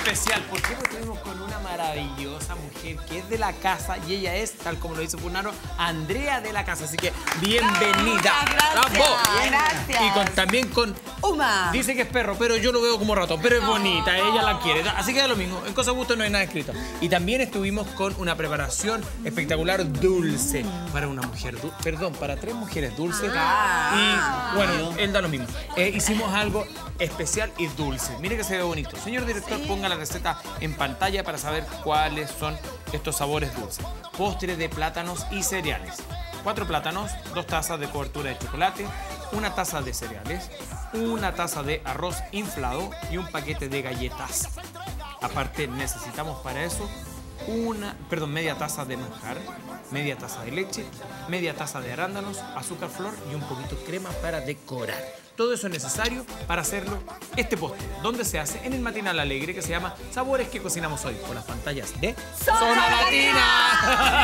especial. ¿Por qué? Porque estuvimos con una maravillosa mujer que es de la casa y ella es, tal como lo dice Funaro, Andrea de la casa. Así que bienvenida. Gracias. Y también con Uma. Dice que es perro, pero yo lo veo como ratón. Pero es bonita, ella la quiere. Así que da lo mismo. En Cosa Gusto no hay nada escrito. Y también estuvimos con una preparación espectacular dulce para una mujer para 3 mujeres dulces. Y bueno, él da lo mismo. Hicimos algo especial y dulce. Mire que se ve bonito. Señor director, ponga la receta en pantalla para saber cuáles son estos sabores dulces. Postre de plátanos y cereales. 4 plátanos, 2 tazas de cobertura de chocolate, 1 taza de cereales, 1 taza de arroz inflado y un paquete de galletas. Aparte necesitamos para eso media taza de manjar, media taza de leche, media taza de arándanos, azúcar flor y un poquito de crema para decorar. Todo eso es necesario para hacerlo este postre, donde se hace en el Matinal Alegre, que se llama Sabores que Cocinamos Hoy, por las pantallas de Zona Latina.